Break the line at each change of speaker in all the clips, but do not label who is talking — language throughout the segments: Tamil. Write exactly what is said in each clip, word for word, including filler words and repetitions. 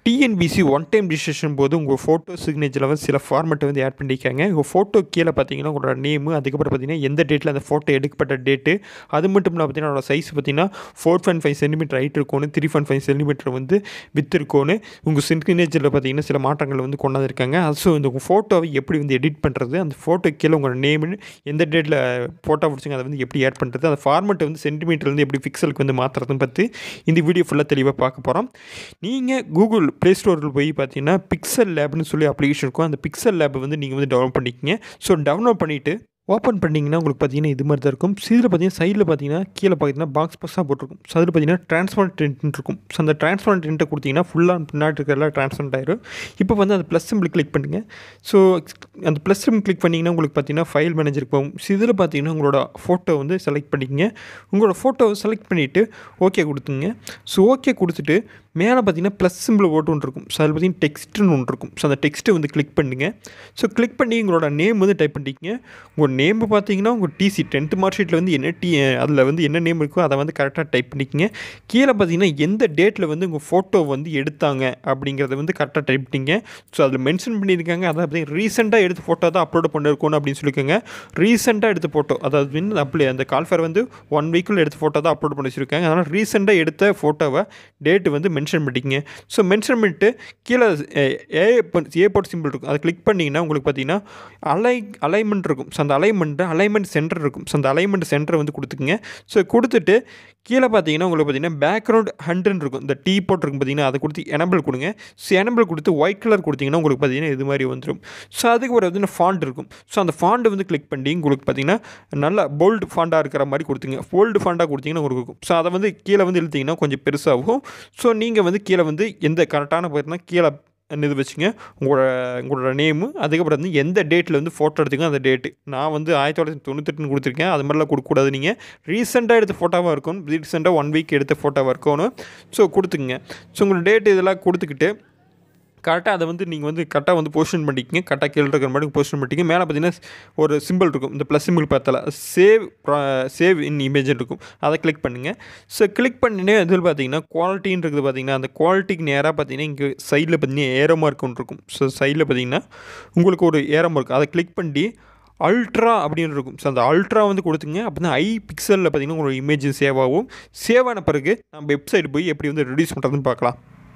டிஎன்பிசி ஒன் டைம் ரிஜிஸ்ட்ரேஷன் போது உங்கள் ஃபோட்டோ சிக்னேச்சரில் வந்து சில ஃபார்மெட்டை வந்து ஆட் பண்ணிக்காங்க. உங்கள் ஃபோட்டோ கீழே பார்த்தீங்கன்னா உங்களோட நேமு, அதுக்கப்புறம் பார்த்தீங்கன்னா எந்த டேட்டில் அந்த ஃபோட்டோ எடுக்கப்பட்ட டேட்டு, அது மட்டும் இல்லாமல் பார்த்தீங்கன்னா அதோட சைஸ் பார்த்தீங்கன்னா four point five centimetre height இருக்கணும், த்ரீ பாயிண்ட் ஃபைவ் சென்டிமீட்டர் வந்து வித் இருக்கணும். உங்கள் சிக்னேச்சரில் பார்த்தீங்கன்னா சில மாற்றங்கள் வந்து கொண்டாந்துருக்காங்க. ஸோ இந்த ஃபோட்டோவை எப்படி வந்து எடிட் பண்ணுறது, அந்த ஃபோட்டோ கீழே உங்களோட நேமு, எந்த டேட்டில் ஃபோட்டோ பிடிச்சிங்க அதை வந்து எப்படி ஆட் பண்ணுறது, அந்த ஃபார்மெட்டை வந்து சென்டிமீட்டர் வந்து எப்படி பிக்சலுக்கு வந்து மாற்றுறதுன்னு பார்த்து இந்த வீடியோ ஃபுல்லாக தெளிவாக பார்க்க போகிறோம். நீங்கள் கூகுள் ப்ளே ஸ்டோரில் போய் பார்த்தீங்கன்னா பிக்சல் லேப்னு சொல்லி அப்ளிகேஷன் இருக்கும். அந்த பிக்சல் லேப்பை வந்து நீங்கள் வந்து டவுன்லோட் பண்ணிக்கிங்க. ஸோ டவுன்லோட் பண்ணிவிட்டு ஓப்பன் பண்ணிங்கன்னா உங்களுக்கு பார்த்தீங்கன்னா இது மாதிரி தான் இருக்கும். ஸோ இதில் பார்த்தீங்கன்னா சைடில் பார்த்தீங்கன்னா கீழே பார்த்தீங்கன்னா பாக்ஸ் பாக்ஸாக போட்டிருக்கும். ஸோ அதில் பார்த்தீங்கன்னா ட்ரான்ஸ்பரண்ட் டிண்ட் இருக்கும். ஸோ அந்த ட்ரான்ஸ்பரண்ட் டிண்ட்டை கொடுத்தீங்கன்னா ஃபுல்லாக பின்னாடி இருக்கிறதெல்லாம் ட்ரான்ஸ்பரண்ட் ஆயிரும். இப்போ வந்து அந்த ப்ளஸ் சிம்பிள் கிளிக் பண்ணுங்கள். ஸோ அந்த ப்ளஸ் சிம்பிள் கிளிக் பண்ணிங்கன்னா உங்களுக்கு பார்த்தீங்கன்னா ஃபைல் மேனேஜருக்கு போகும். ஸோ இதில் பார்த்தீங்கன்னா உங்களோட ஃபோட்டோ வந்து செலக்ட் பண்ணிக்கங்க. உங்களோட ஃபோட்டோவை செலக்ட் பண்ணிவிட்டு ஓகே கொடுத்துங்க. ஸோ ஓகே கொடுத்துட்டு மேலே பார்த்தீங்கன்னா ப்ளஸ் சிம்பிள் ஓட்டு ஒன்று இருக்கும். ஸோ அதில் பார்த்தீங்கன்னா டெக்ஸ்ட்டுன்னு ஒன்று இருக்கும். ஸோ அந்த டெக்ஸ்ட்டை வந்து கிளிக் பண்ணுங்கள். ஸோ கிளிக் பண்ணி உங்களோட நேம் வந்து டைப் பண்ணிக்கங்க. உங்கள் நேம் பார்த்தீங்கன்னா உங்கள் டிசி டென்த்து மார்க் ஷீட்டில் வந்து என்ன டி அதில் வந்து என்ன நேம் இருக்கோ அதை வந்து கரெக்டாக டைப் பண்ணிக்கங்க. கீழே பார்த்தீங்கன்னா எந்த டேட்டில் வந்து உங்கள் ஃபோட்டோ வந்து எடுத்தாங்க அப்படிங்கிறத வந்து கரெக்டாக டைப் பண்ணிங்க. ஸோ அதில் மென்ஷன் பண்ணியிருக்காங்க. அதாவது பார்த்தீங்கன்னா ரீசெண்டாக எடுத்த ஃபோட்டோ தான் அப்லோட் பண்ணிருக்கணும் அப்படின்னு சொல்லியிருக்காங்க. ரீசெண்டாக எடுத்த ஃபோட்டோ, அதாவது வந்து அப்படி அந்த கால்ஃபேர் வந்து ஒன் வீக்குள்ள எடுத்த ஃபோட்டோ தான் அப்லோட் பண்ணி வச்சுருக்காங்க. அதனால் ரீசெண்டாக எடுத்த ஃபோட்டோவை டேட்டு வந்து மென்ஷன் பண்ணிக்கங்க. ஸோ மென்ஷன் பண்ணிட்டு கீழே ஏ ஏ போட் சிம்பிள் இருக்கும். அதை கிளிக் பண்ணிங்கன்னா உங்களுக்கு பார்த்தீங்கன்னா அலை அலைன்மெண்ட் இருக்கும். ஸோ அந்த அலைன்மெண்ட்டு அலைன்மெண்ட் சென்டர் இருக்கும். ஸோ அந்த அலைன்மெண்ட் சென்டரை வந்து கொடுத்துக்குங்க. ஸோ கொடுத்துட்டு கீழே பார்த்தீங்கன்னா உங்களுக்கு பார்த்தீங்கன்னா பேக்ரவுண்ட் ஹண்ட்ரட் இருக்கும். இந்த டீ போட் இருக்கும் பார்த்தீங்கன்னா அதை கொடுத்து எனபிள் கொடுங்க. ஸோ எனபிள் கொடுத்து ஒயிட் கலர் கொடுத்தீங்கன்னா உங்களுக்கு பார்த்தீங்கன்னா இது மாதிரி வந்துடும். ஸோ அதுக்கு ஒரு வந்து ஃபாண்ட் இருக்கும். ஸோ அந்த ஃபாண்ட்டை வந்து கிளிக் பண்ணி உங்களுக்கு பார்த்தீங்கன்னா நல்லா போல்டு ஃபாண்டாக இருக்கிற மாதிரி கொடுத்துங்க. போல்டு ஃபாண்டாக கொடுத்தீங்கன்னா உங்களுக்கு இருக்கும். ஸோ அதை வந்து கீழே வந்து இழுத்தீங்கன்னா கொஞ்சம் பெருசாகும். ஸோ நீங்கள் வந்து கீழே வந்து எந்த கரெக்டான பார்த்தீங்கன்னா கீழே இது வச்சுங்க உங்களோட உங்களோட நேமு, அதுக்கப்புறம் வந்து எந்த டேட்டில் வந்து ஃபோட்டோ எடுத்துங்க அந்த டேட்டு. நான் வந்து ஆயிரத்தி தொள்ளாயிரத்தி தொண்ணூத்தெட்டுன்னு கொடுத்துருக்கேன். அது மாதிரிலாம் கொடுக்கக்கூடாது. நீங்கள் ரீசெண்டாக எடுத்த ஃபோட்டோவாக இருக்கணும். ரீசெண்டாக ஒன் வீக் எடுத்த ஃபோட்டோவாக இருக்கணும். ஸோ கொடுத்துக்குங்க. ஸோ உங்களோட டேட்டு இதெல்லாம் கொடுத்துக்கிட்டு கரெக்டாக அதை வந்து நீங்கள் வந்து கரெக்டாக வந்து பொசிஷன் பண்ணிக்கிங்க. கரெக்டாக கீழே இருக்கிற மாதிரி பொசிஷன் பண்ணிக்கிங்க. மேலே பார்த்தீங்கன்னா ஒரு சிம்பிள் இருக்கும். இந்த ப்ளஸ் சிம்பிள் பார்த்தல சேவ் சேவ் இன் இமேஜ் இருக்கும். அதை கிளிக் பண்ணுங்கள். ஸோ கிளிக் பண்ணினே இதில் பார்த்தீங்கன்னா குவாலிட்டின்னு இருக்குது. பார்த்தீங்கன்னா அந்த குவாலிட்டிக்கு நேராக பார்த்தீங்கன்னா இங்கே சைடில் பார்த்தீங்கன்னா ஏரோ மார்க் ஒன்று இருக்கும். ஸோ சைடில் பார்த்தீங்கன்னா உங்களுக்கு ஒரு ஏரோ மார்க், அதை கிளிக் பண்ணி அல்ட்ரா அப்படின்னு இருக்கும். ஸோ அந்த அல்ட்ரா வந்து கொடுத்துங்க. அப்போ தான் ஐ பிக்சலில் பார்த்தீங்கன்னா உங்களோட இமேஜ் சேவ் ஆகும். சேவ் ஆன பிறகு நம்ம வெப்சைட் போய் எப்படி வந்து ரெடியூஸ் பண்ணுறதுன்னு பார்க்கலாம்.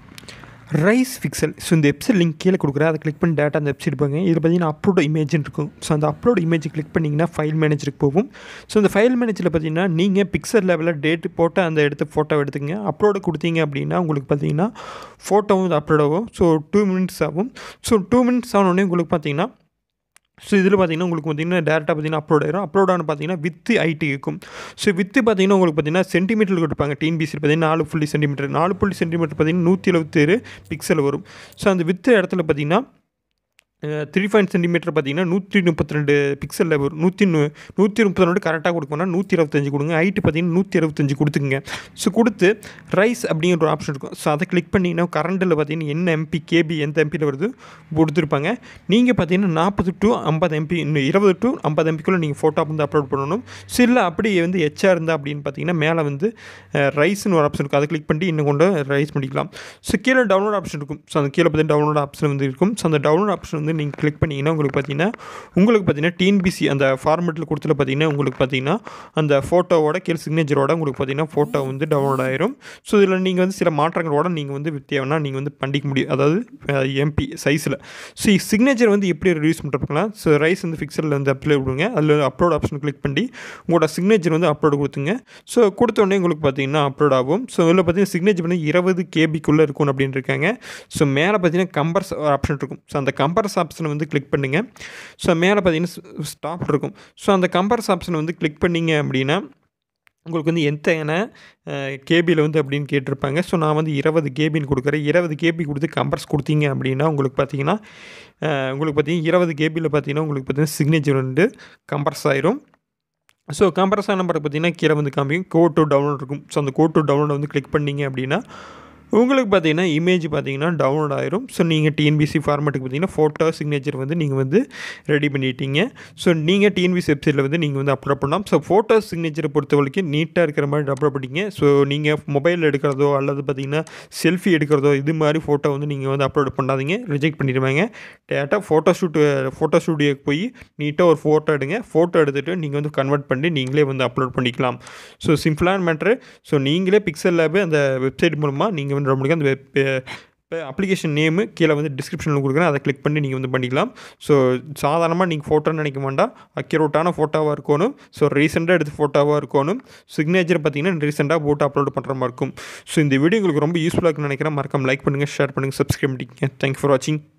Resize pixel. ஸோ இந்த வெப்சைட் லிங்க் கீழே கொடுக்குறேன். அதை கிளிக் பண்ணி டேட்டா அந்த வெப்சைட் போங்க. இதில் பார்த்தீங்கன்னா அப்லோட் இமேஜ்னு இருக்கும். ஸோ அந்த அப்லோட் இமேஜ் கிளிக் பண்ணிங்கன்னா ஃபைல் மேனேஜருக்கு போகும். ஸோ இந்த ஃபைல் மேனேஜரில் பார்த்தீங்கன்னா நீங்கள் பிக்சல் லெவலில் டேட்டு போட்டு அந்த எடுத்து ஃபோட்டோ எடுத்துங்க. அப்லோடு கொடுத்தீங்க அப்படின்னா உங்களுக்கு பார்த்தீங்கன்னா ஃபோட்டோவும் வந்து அப்லோட் ஆகும். ஸோ டூ மினிட்ஸ் ஆகும். ஸோ டூ மினிட்ஸ் ஆனோடனே உங்களுக்கு பார்த்தீங்கன்னா ஸோ இதில் பார்த்தீங்கன்னா உங்களுக்கு பார்த்தீங்கன்னா டேரெக்டாக பார்த்தீங்கன்னா அப்லோட் ஆயிரும். அப்லோட் ஆன பார்த்தீங்கன்னா வித் ஐடி இருக்கும். ஸோ வித்து பார்த்தீங்கன்னா உங்களுக்கு பார்த்தீங்கன்னா சென்டிமீட்டர் கொடுப்பாங்க. டிஎன்பிசி பார்த்தீங்கன்னா நாலு புள்ளி சென்டிமீட்டர் நாலு புள்ளி சென்டிமீட்டர் பார்த்தீங்கன்னா நூற்றி எழுபத்தேழு பிக்சல் வரும். ஸோ அந்த வித்து இடத்துல பார்த்தீங்கன்னா த்ரீ பாயிண்ட் சென்டிமீட்டர் பார்த்தீங்கன்னா நூற்றி முப்பத்தி ரெண்டு பிக்சலில் வரும். நூற்றி நூற்றி முப்பத்தி ரெண்டு கரெக்டாக கொடுக்கணும்னா நூற்றி இருபத்தஞ்சு கொடுங்க. ஹைட்டு பார்த்தீங்கன்னா நூற்றி இருபத்தஞ்சு கொடுத்துக்குங்க. ஸோ கொடுத்து ரைஸ் அப்படிங்கிற ஒரு ஆப்ஷன் இருக்கும். ஸோ அதை கிளிக் பண்ணிங்கன்னா கரண்டில் பார்த்தீங்கன்னா என்ன எம்பி கேபி எந்த எம்பியில் வருது கொடுத்துருப்பாங்க. நீங்கள் பார்த்தீங்கன்னா நாற்பது டு ஐம்பது எம்பி இன்னும் இருபது டு ஐம்பது எம்பிக்குள்ளே நீங்கள் ஃபோட்டோ வந்து அப்லோட் பண்ணணும். ஸோ இல்லை அப்படி வந்து எச்சா இருந்தால் அப்படின்னு பார்த்தீங்கன்னா மேலே வந்து ரைஸ்னு ஒரு ஆப்ஷன் இருக்கும். அதை கிளிக் பண்ணி இன்னும் கொண்டு ரைஸ் பண்ணிக்கலாம். ஸோ கீழே டவுன்லோட் ஆப்ஷன் இருக்கும். ஸோ அந்த கீழே பார்த்தீங்கன்னா டவுன்லோட் ஆப்ஷன் வந்து இருக்கும். ஸோ அந்த டவுன்லோட் ஆப்ஷன் வந்து நீங்கள் கிளிக் பண்ணிங்கன்னா உங்களுக்கு பார்த்தீங்கன்னா உங்களுக்கு பார்த்தீங்கன்னா டிஎன்பிசி அந்த ஃபார்மெட்டில் கொடுத்துல பார்த்தீங்கன்னா உங்களுக்கு பார்த்தீங்கன்னா அந்த ஃபோட்டோவோட கீழே சிக்னேச்சரோட உங்களுக்கு பார்த்தீங்கன்னா ஃபோட்டோ வந்து டவுன்லோட் ஆயிரும். ஸோ இதில் நீங்கள் வந்து சில மாற்றங்களோட நீங்கள் வந்து தேவைன்னா நீங்கள் வந்து பண்ணிக்க முடியும். அதாவது எம்பி சைஸில். ஸோ சிக்னேச்சர் வந்து எப்படி ரெடியூஸ் பண்ணுறதுக்கலாம். ஸோ ரைஸ் வந்து பிக்சலில் வந்து அப்ளை விடுங்க. அதில் அப்லோட் ஆப்ஷன் கிளிக் பண்ணி உங்களோட சிக்னேச்சர் வந்து அப்லோட் கொடுத்துங்க. ஸோ கொடுத்தோடனே உங்களுக்கு பார்த்தீங்கன்னா அப்லோட் ஆகும். ஸோ இதில் பார்த்தீங்கன்னா சிக்னேச்சர் வந்து இருபது கேபிக்குள்ளே இருக்கும் அப்படின்னு இருக்காங்க. ஸோ மேலே பார்த்தீங்கன்னா கம்பர்ஸ் ஆப்ஷன் இருக்கும். ஸோ அந்த கம்பர்ஸ் ஆப்ஷனை வந்து கிளிக் பண்ணுங்கள். ஸோ மேலே பார்த்தீங்கன்னா ஸ்டாப் இருக்கும். ஸோ அந்த கம்பர்ஸ் ஆப்ஷனை வந்து கிளிக் பண்ணிங்க அப்படின்னா உங்களுக்கு வந்து எத்தனை கேபியில் வந்து அப்படின்னு கேட்டிருப்பாங்க. ஸோ நான் வந்து இருபது கேபின்னு கொடுக்குறேன். இருபது கேபி கொடுத்து கம்பர்ஸ் கொடுத்தீங்க அப்படின்னா உங்களுக்கு பார்த்தீங்கன்னா உங்களுக்கு பார்த்தீங்கன்னா இருபது கேபியில் பார்த்தீங்கன்னா உங்களுக்கு பார்த்தீங்கன்னா சிக்னேச்சர் வந்து கம்பர்ஸ் ஆயிரும். ஸோ கம்பர்ஸ் ஆன நம்பரை பார்த்தீங்கன்னா கீழே வந்து காமிக்கும். கோ டு டவுன்லோட் இருக்கும். ஸோ அந்த கோ டு டவுன்லோட் வந்து கிளிக் பண்ணிங்க அப்படின்னா உங்களுக்கு பார்த்தீங்கன்னா இமேஜ் பார்த்தீங்கன்னா டவுன்லோட் ஆயிரும். ஸோ நீங்கள் டிஎன்பிஎஸ்சி ஃபார்மேட்டுக்கு பார்த்தீங்கன்னா ஃபோட்டோ சிக்னேச்சர் வந்து நீங்கள் வந்து ரெடி பண்ணிட்டீங்க. ஸோ நீங்கள் டிஎன்பிஎஸ்சி வெப்சைட்டில் வந்து நீங்கள் வந்து அப்லோட் பண்ணலாம். ஸோ ஃபோட்டோ சிக்னேச்சரை பொறுத்த வரைக்கும் நீட்டாக இருக்கிற மாதிரி அப்லோட் பண்ணிங்க. ஸோ நீங்கள் மொபைலில் எடுக்கிறதோ அல்லது பார்த்தீங்கன்னா செல்ஃபி எடுக்கிறதோ இது மாதிரி ஃபோட்டோ வந்து நீங்கள் வந்து அப்லோட் பண்ணாதீங்க, ரிஜெக்ட் பண்ணிடுவாங்க. டேரெக்டாக ஃபோட்டோ ஷூட் ஃபோட்டோ ஸ்டூடியோக்கு போய் நீட்டாக ஒரு ஃபோட்டோ எடுங்க. ஃபோட்டோ எடுத்துகிட்டு நீங்கள் வந்து கன்வெர்ட் பண்ணி நீங்களே வந்து அப்லோட் பண்ணிக்கலாம். ஸோ சிம்பிளான மேட்ரு. ஸோ நீங்களே பிக்சல் லேபு அந்த வெப்சைட் மூலமாக நீங்கள் வந்து முடியும். அந்த வெப் இப்போ அப்ளிகேஷன் நேமு கீழே வந்து டிஸ்கிரிப்ஷனில் கொடுக்குறேன், அதை கிளிக் பண்ணி நீங்கள் வந்து பண்ணிக்கலாம். ஸோ சாதாரணமாக நீங்கள் ஃபோட்டோன்னு நினைக்க வேண்டாம், அக்யூரேட்டான ஃபோட்டோவாக இருக்கணும். ஸோ ரீசெண்டாக எடுத்த ஃபோட்டோவாக இருக்கணும். சிக்னேச்சர் பார்த்தீங்கன்னா ரீசெண்டாக போட்டு அப்லோட் பண்ணுற மாதிரி இருக்கும். ஸோ இந்த வீடியோ உங்களுக்கு ரொம்ப யூஸ்ஃபுல்லாக இருக்குன்னு நினைக்கிறேன். மறக்காம லைக் பண்ணுங்கள், ஷேர் பண்ணுங்கள், சப்ஸ்கிரைப் பண்ணிக்கங்க. தேங்க்யூ ஃபார் வாட்சிங்.